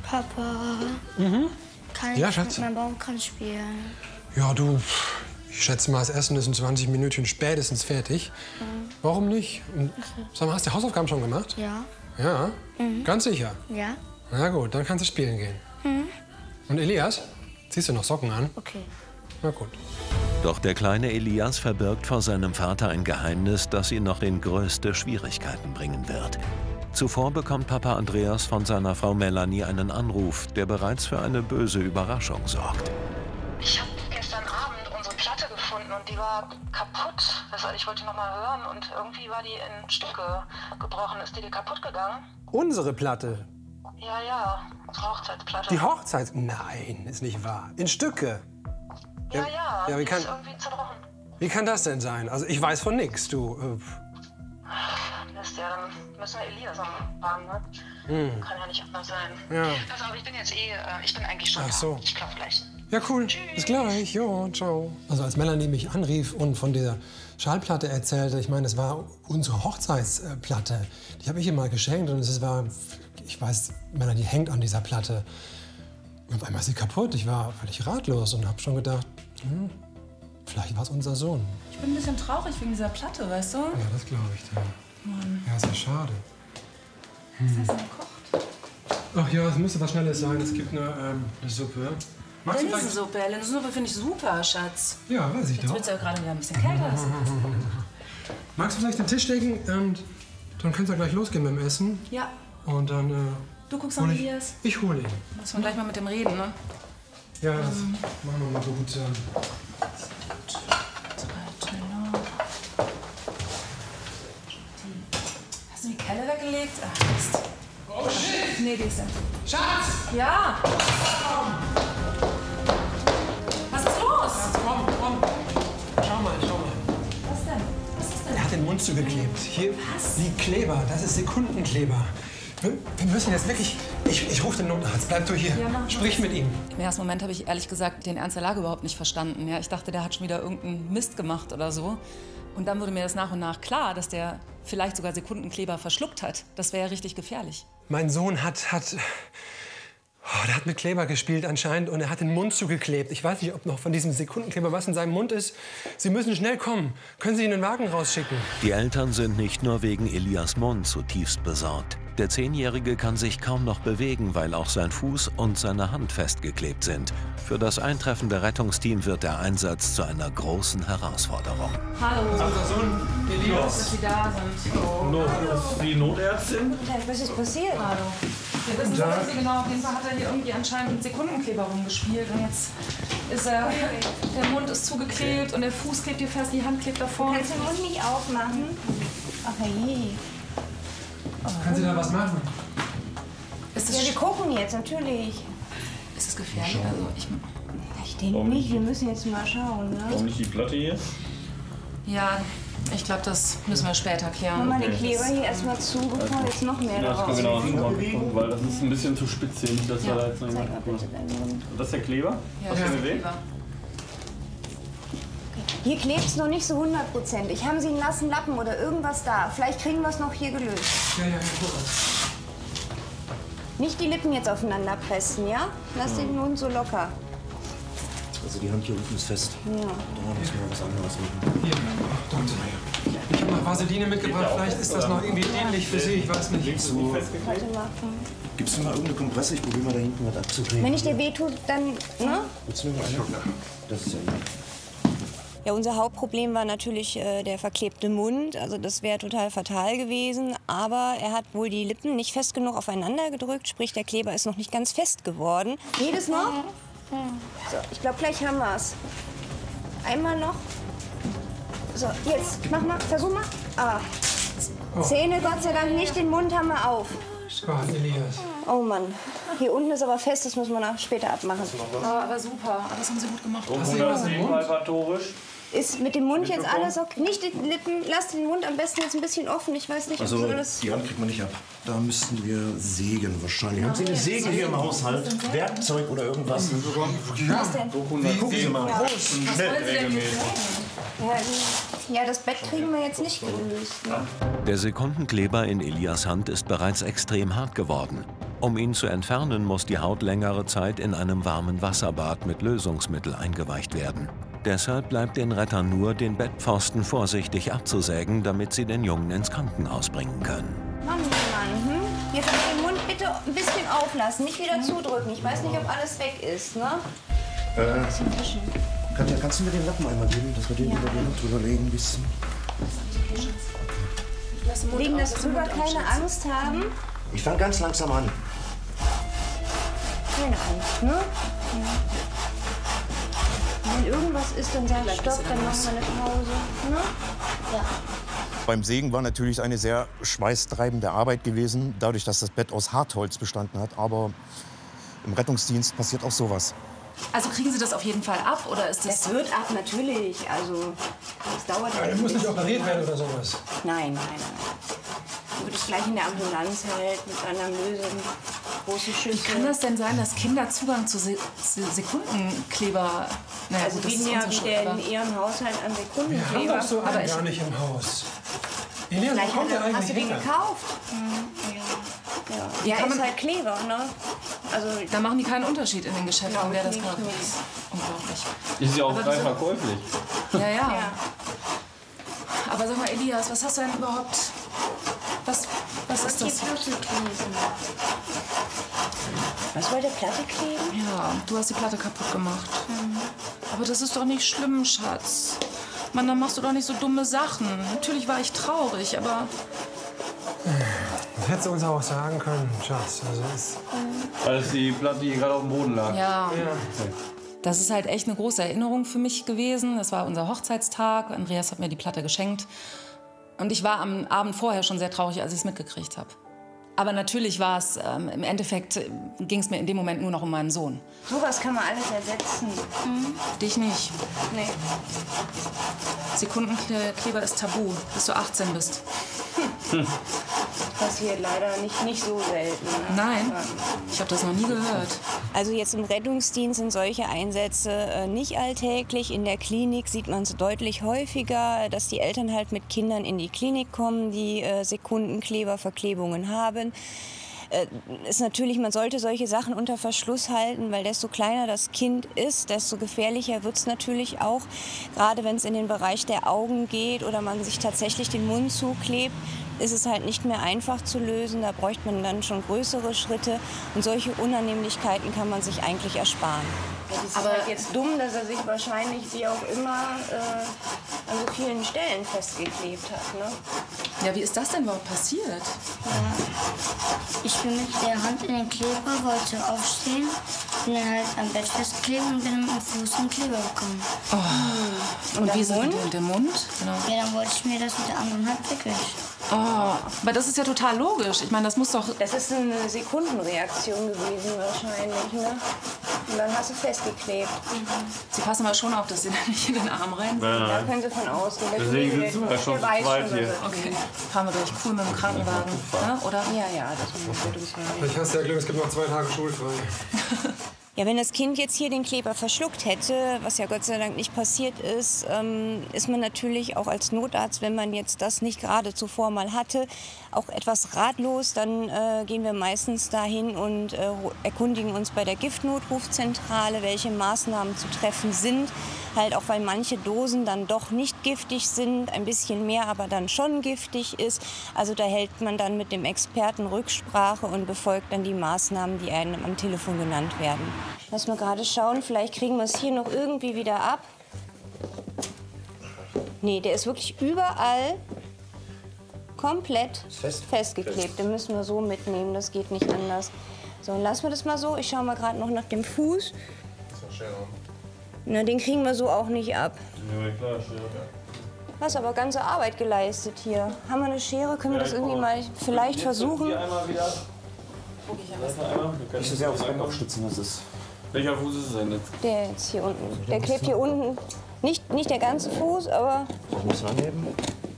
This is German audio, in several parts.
Papa, kann Ja, ich Schatz? mit meinem Baumkranz spielen? Ja, du, ich schätze mal, das Essen ist in 20 Minuten spätestens fertig. Warum nicht? Und, sag mal, hast du die Hausaufgaben schon gemacht? Ja. Ja? Ganz sicher? Ja? Na gut, dann kannst du spielen gehen. Und Elias, ziehst du noch Socken an? Okay. Na gut. Doch der kleine Elias verbirgt vor seinem Vater ein Geheimnis, das ihn noch in größte Schwierigkeiten bringen wird. Zuvor bekommt Papa Andreas von seiner Frau Melanie einen Anruf, der bereits für eine böse Überraschung sorgt. Ich habe gestern Abend unsere Platte gefunden und die war kaputt. Ich wollte noch mal hören und irgendwie war die in Stücke gebrochen. Ist die kaputt gegangen? Unsere Platte? Ja, unsere Hochzeitsplatte. Die Hochzeit? Nein, ist nicht wahr. In Stücke. Ja, Ja, die ist irgendwie zerbrochen. wie kann das denn sein? Also ich weiß von nichts, du. Mist, ja, dann müssen wir Elias fragen, ne? Kann ja nicht anders sein. Ja. Pass auf, ich bin jetzt ich bin eigentlich schon Ach so. da. Ich klopfe gleich. Ja, cool. Bis gleich. Jo, ciao. Also als Melanie mich anrief und von der Schallplatte erzählte, ich meine, das war unsere Hochzeitsplatte. Die habe ich ihr mal geschenkt und es war, ich weiß, Melanie hängt an dieser Platte. Und auf einmal ist sie kaputt. Ich war völlig ratlos und habe schon gedacht, vielleicht war es unser Sohn. Ich bin ein bisschen traurig wegen dieser Platte, weißt du? Ja, das glaube ich dir. Mann. Ja, ist ja schade. Was hast du gekocht? Ach ja, es müsste was Schnelles sein. Es gibt eine Suppe. Magst du vielleicht... Linsensuppe. Ja, Linsensuppe finde ich super, Schatz. Ja, weiß ich Jetzt doch. wird es ja gerade wieder ein bisschen kälter. Magst du vielleicht den Tisch decken und dann kannst du gleich losgehen mit dem Essen. Ja. Und dann Du guckst hol nach ich... Elias. Ich hole ihn. Müssen wir gleich mal mit dem reden, ne? Ja, das machen wir mal gut. Hast du die Kelle weggelegt? Ach, Mist. Oh shit! Nee, die ist da. Schatz! Ja! Was ist los? Komm. Schau mal. Was denn? Was ist denn? Er hat den Mund zugeklebt. Hier liegt Kleber. Das ist Sekundenkleber. Wir müssen jetzt wirklich... Ich rufe den Notarzt. Bleib du hier. Ja, mach. Sprich mit ihm. Im ersten Moment habe ich ehrlich gesagt den Ernst der Lage überhaupt nicht verstanden. Ja, ich dachte, der hat schon wieder irgendeinen Mist gemacht oder so. Und dann wurde mir das nach und nach klar, dass der vielleicht sogar Sekundenkleber verschluckt hat. Das wäre ja richtig gefährlich. Mein Sohn der hat mit Kleber gespielt anscheinend und er hat den Mund zugeklebt. Ich weiß nicht, ob noch von diesem Sekundenkleber was in seinem Mund ist. Sie müssen schnell kommen. Können Sie ihn in den Wagen rausschicken? Die Eltern sind nicht nur wegen Elias Mund zutiefst besorgt. Der 10-Jährige kann sich kaum noch bewegen, weil auch sein Fuß und seine Hand festgeklebt sind. Für das eintreffende Rettungsteam wird der Einsatz zu einer großen Herausforderung. Hallo. Unser Sohn Elias. Dass Sie da sind. Die Notärztin? Was ist passiert? Hallo. Wir wissen es aber nicht so genau. Auf jeden Fall hat er hier irgendwie anscheinend mit Sekundenkleber rumgespielt. Und jetzt ist der Mund ist zugeklebt und der Fuß klebt hier fest, die Hand klebt davor. Kannst du den Mund nicht aufmachen? Ach je. Können Sie da was machen? Ist Ja, es, wir gucken jetzt, natürlich. ist es gefährlich? Also Ich denke nicht, wir müssen jetzt mal schauen, ne? Warum nicht die Platte hier? ja, ich glaube, das müssen wir später klären. Mach mal den Kleber hier erstmal zu, bevor jetzt noch mehr Ja, daraus. genau, weil das ist ein bisschen zu spitz hier. Nicht, dass wir da jetzt noch Zeig mal bitte deinen Mund. Das ist der Kleber? Ja, Hast du das den ist Weg? Kleber. Hier klebt es noch nicht so 100%. Haben Sie einen nassen Lappen oder irgendwas da? Vielleicht kriegen wir es noch hier gelöst. Ja, guck mal. Nicht die Lippen jetzt aufeinander pressen, ja? Lass den Mund so locker. Also die Hand hier unten ist fest. Ja. Da müssen wir was anderes machen. Hier, Doktor. Ich habe noch Vaseline mitgebracht. Vielleicht ist das noch irgendwie dienlich für Sie. Ich weiß nicht. So, Warte mal. gibst du mal irgendeine Kompresse? Ich probiere mal da hinten was abzukriegen. Wenn ich dir wehtut, dann, ne? Willst du mir mal eine? Das ist ja lieb. Ja, unser Hauptproblem war natürlich der verklebte Mund. Also das wäre total fatal gewesen. Aber er hat wohl die Lippen nicht fest genug aufeinander gedrückt. Sprich, der Kleber ist noch nicht ganz fest geworden. Geht es noch? So, ich glaube, gleich haben wir es. Einmal noch. So, jetzt, mach mal, versuch mal. Ah. Zähne, Gott sei Dank nicht, den Mund haben wir auf. Gott, Elias. Oh Mann, hier unten ist aber fest, das müssen wir noch später abmachen. Aber super, das haben Sie gut gemacht. Palpatorisch. Ist mit dem Mund jetzt alles okay? Nicht die Lippen, lass den Mund am besten jetzt ein bisschen offen. Ich weiß nicht, ob Also so alles... die Hand kriegt man nicht ab. Da müssten wir sägen wahrscheinlich. Haben Sie eine Säge hier im Haushalt? Werkzeug oder irgendwas? Ja, Gucken Sie mal. Ja, das Bett kriegen wir jetzt nicht gelöst. Ne? Der Sekundenkleber in Elias Hand ist bereits extrem hart geworden. Um ihn zu entfernen, muss die Haut längere Zeit in einem warmen Wasserbad mit Lösungsmittel eingeweicht werden. Deshalb bleibt den Rettern nur, den Bettpfosten vorsichtig abzusägen, damit sie den Jungen ins Krankenhaus bringen können. Mann, Mann, Jetzt den Mund bitte ein bisschen auflassen, nicht wieder zudrücken. Ich weiß nicht, ob alles weg ist, ne? Katja, kannst du mir den Lappen einmal geben, dass wir den über den drüber legen ein bisschen? Wegen das drüber keine Angst haben. Ich fange ganz langsam an. Keine Angst, ne? Wenn irgendwas ist, dann sag Stopp, dann machen wir eine Pause. Ne? Ja. Beim Sägen war natürlich eine sehr schweißtreibende Arbeit gewesen, dadurch, dass das Bett aus Hartholz bestanden hat. Aber im Rettungsdienst passiert auch sowas. Also kriegen Sie das auf jeden Fall ab, oder ist das... Das wird ab, natürlich. Also, das dauert halt. Der muss nicht operiert werden oder sowas. Nein. Wird es gleich in der Ambulanz halt mit einer Lösung, große Schüssel. Wie kann das denn sein, dass Kinder Zugang zu Sekundenkleber... Naja, Also gut, das wie ist ja unsere Schuld, wieder aber- in ihrem Haushalt an Wir haben Sekundenkleber. doch so Aber einen ich- gar nicht im Haus. Elias, wo Vielleicht kommt der hast du eigentlich den her? gekauft. Ja, kann ist man- halt Kleber, ne? Also Da machen die keinen Unterschied in den Geschäften, Glaub wer ich das nicht, kauft. nee. Das ist unglaublich. Ist ja auch Aber frei das- verkäuflich. Ja. Aber sag mal, Elias, was hast du denn überhaupt... Was ist das? was wollte Platte kleben? Ja, du hast die Platte kaputt gemacht. Aber das ist doch nicht schlimm, Schatz. Mann, dann machst du doch nicht so dumme Sachen. Natürlich war ich traurig, aber... Das hättest du uns auch sagen können, Schatz. Also ist Weil es die Platte, die gerade auf dem Boden lag. Ja. Das ist halt echt eine große Erinnerung für mich gewesen. Das war unser Hochzeitstag. Andreas hat mir die Platte geschenkt. Und ich war am Abend vorher schon sehr traurig, als ich es mitgekriegt habe. Aber natürlich war es, im Endeffekt ging es mir in dem Moment nur noch um meinen Sohn. Sowas kann man alles ersetzen. Dich nicht. Nee. Sekundenkleber ist tabu, bis du 18 bist. Passiert leider nicht so selten. Ne? Nein, ich habe das noch nie gehört. Also jetzt im Rettungsdienst sind solche Einsätze nicht alltäglich. In der Klinik sieht man es deutlich häufiger, dass die Eltern halt mit Kindern in die Klinik kommen, die Sekundenkleberverklebungen haben. Ist natürlich, man sollte solche Sachen unter Verschluss halten, weil desto kleiner das Kind ist, desto gefährlicher wird es natürlich auch. Gerade wenn es in den Bereich der Augen geht oder man sich tatsächlich den Mund zuklebt, ist es halt nicht mehr einfach zu lösen. Da bräuchte man dann schon größere Schritte. Und solche Unannehmlichkeiten kann man sich eigentlich ersparen. Ja, das ist halt jetzt dumm, dass er sich wahrscheinlich, wie auch immer, an so vielen Stellen festgeklebt hat. Ne? Ja, wie ist das denn überhaupt passiert? Ich bin mit der Hand in den Kleber, wollte aufstehen, bin dann halt am Bett festgeklebt und bin mit dem Fuß in den Kleber gekommen. Und wie ist es mit dem Mund? Genau. Ja, dann wollte ich mir das mit der anderen Hand wegwischen. Aber das ist ja total logisch. Ich meine, das muss doch... Das ist eine Sekundenreaktion gewesen wahrscheinlich. Ne? Und dann hast du festgeklebt. Sie passen aber schon auf, dass Sie da nicht in den Arm rein. Da können Sie von ausgehen. Der Deswegen Kollege, sitzen wir schon der zu weiß zweit schon, hier. was er Okay, fahren wir durch. Cool mit dem Krankenwagen, ne? Oder? Ja, das ist ein Rettungswagen. Vielleicht hast du ja Glück, es gibt noch 2 Tage schulfrei. Ja, wenn das Kind jetzt hier den Kleber verschluckt hätte, was ja Gott sei Dank nicht passiert ist, ist man natürlich auch als Notarzt, wenn man jetzt das nicht gerade zuvor mal hatte, auch etwas ratlos. Dann gehen wir meistens dahin und erkundigen uns bei der Giftnotrufzentrale, welche Maßnahmen zu treffen sind. Halt auch, weil manche Dosen dann doch nicht giftig sind, ein bisschen mehr aber dann schon giftig ist. Also da hält man dann mit dem Experten Rücksprache und befolgt dann die Maßnahmen, die einem am Telefon genannt werden. Lass mal gerade schauen, vielleicht kriegen wir es hier noch irgendwie wieder ab. Nee, der ist wirklich überall komplett festgeklebt. Den müssen wir so mitnehmen, das geht nicht anders. So, dann lassen wir das mal so. Ich schaue mal gerade noch nach dem Fuß. Na, den kriegen wir so auch nicht ab. Ja, klar, Schere. Hast aber ganze Arbeit geleistet hier. Haben wir eine Schere? Können wir das irgendwie mal vielleicht versuchen? Hier einmal wieder. Nicht so sehr aufs Bein aufstützen, das ist. Welcher Fuß ist es denn jetzt? Der jetzt hier unten. Der klebt hier unten. Nicht der ganze Fuß, aber Ich muss anheben.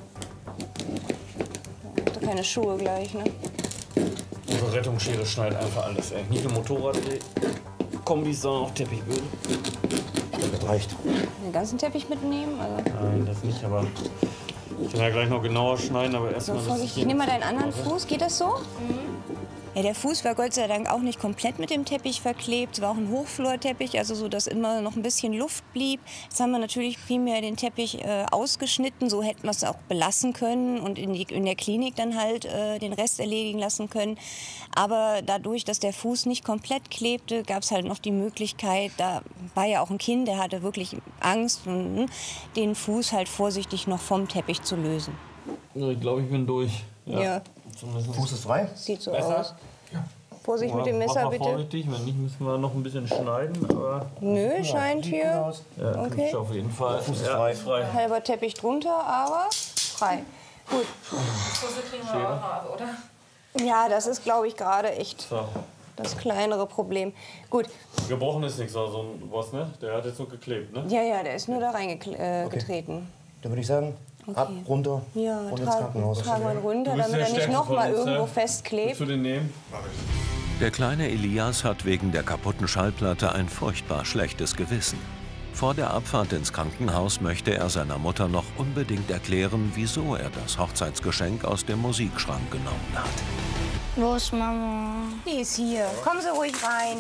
hat keine Schuhe gleich, ne? Unsere Rettungsschere schneidet einfach alles, ey. Nicht nur Motorrad-Kombis, sondern auch Teppichböden. Das reicht. Den ganzen Teppich mitnehmen? Also, Nein, das nicht, aber ich kann ja gleich noch genauer schneiden, aber so erstmal. vorsichtig. Ich nehme mal deinen anderen Fuß. Geht das so? Ja, der Fuß war Gott sei Dank auch nicht komplett mit dem Teppich verklebt. Es war auch ein Hochflorteppich, also so, dass immer noch ein bisschen Luft blieb. Jetzt haben wir natürlich primär den Teppich ausgeschnitten, so hätten wir es auch belassen können und in der Klinik dann halt den Rest erledigen lassen können. Aber dadurch, dass der Fuß nicht komplett klebte, gab es halt noch die Möglichkeit, da war ja auch ein Kind, der hatte wirklich Angst, den Fuß halt vorsichtig noch vom Teppich zu lösen. Ja, ich glaube, ich bin durch. Ja. Fuß ist frei? Sieht so Messer? aus. Vorsicht mit dem Messer, Mach mal bitte. vorsichtig, wenn nicht, müssen wir noch ein bisschen schneiden. Aber Nö, scheint hier. ja, Okay. auf jeden Fall. Fuß ist Ja, frei. frei. Halber Teppich drunter, aber frei. Gut. Puzzle kriegen wir auch noch ab, oder? Ja, das ist, glaube ich, gerade echt So. das kleinere Problem. Gut. Gebrochen ist nichts, also was, ne? Der hat jetzt nur geklebt, ne? Ja, der ist nur da reingetreten. Dann würde ich sagen, ab, runter Ja, und ins Krankenhaus. tragen wir ihn runter, Du bist damit der er nicht Stärkste noch mal von uns, irgendwo ne? festklebt. Willst du den nehmen? Der kleine Elias hat wegen der kaputten Schallplatte ein furchtbar schlechtes Gewissen. Vor der Abfahrt ins Krankenhaus möchte er seiner Mutter noch unbedingt erklären, wieso er das Hochzeitsgeschenk aus dem Musikschrank genommen hat. Wo ist Mama? Die ist hier. Kommen Sie ruhig rein.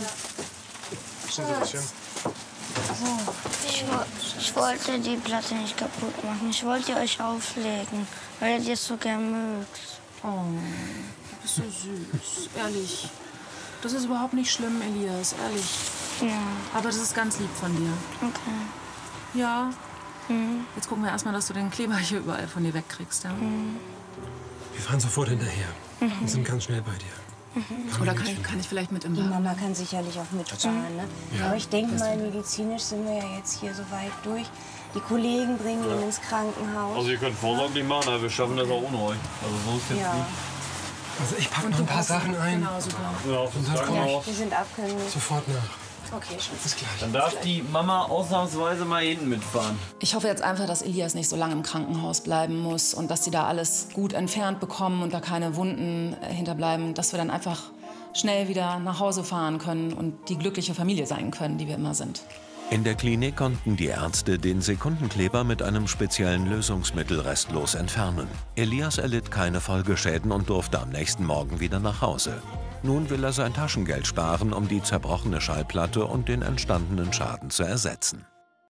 Ich wollte die Platte nicht kaputt machen. Ich wollte die euch auflegen, weil ihr die so gern mögt. Oh, du bist so süß, ehrlich. Das ist überhaupt nicht schlimm, Elias, ehrlich. Ja, Aber das ist ganz lieb von dir. okay. Ja. Jetzt gucken wir erstmal, dass du den Kleber hier überall von dir wegkriegst. Ja? Wir fahren sofort hinterher und sind ganz schnell bei dir. Oder kann ich vielleicht mit im Die Wagen? Mama kann sicherlich auch mitfahren. Ne? Aber ich denke mal, medizinisch sind wir ja jetzt hier so weit durch. Die Kollegen bringen ihn ins Krankenhaus. Also ihr könnt vorsorglich machen, aber wir schaffen das auch ohne euch. Also so ist jetzt Ja. nicht. Also ich packe noch ein paar Sachen ein. Genau, super. Ja, auf das dann Krankenhaus. Wir sind abkömmlich. Sofort nach. Okay, Schatz. Bis gleich. Dann darf die Mama ausnahmsweise mal hinten mitfahren. Ich hoffe jetzt einfach, dass Elias nicht so lange im Krankenhaus bleiben muss und dass sie da alles gut entfernt bekommen und da keine Wunden hinterbleiben, dass wir dann einfach schnell wieder nach Hause fahren können und die glückliche Familie sein können, die wir immer sind. In der Klinik konnten die Ärzte den Sekundenkleber mit einem speziellen Lösungsmittel restlos entfernen. Elias erlitt keine Folgeschäden und durfte am nächsten Morgen wieder nach Hause. Nun will er sein Taschengeld sparen, um die zerbrochene Schallplatte und den entstandenen Schaden zu ersetzen.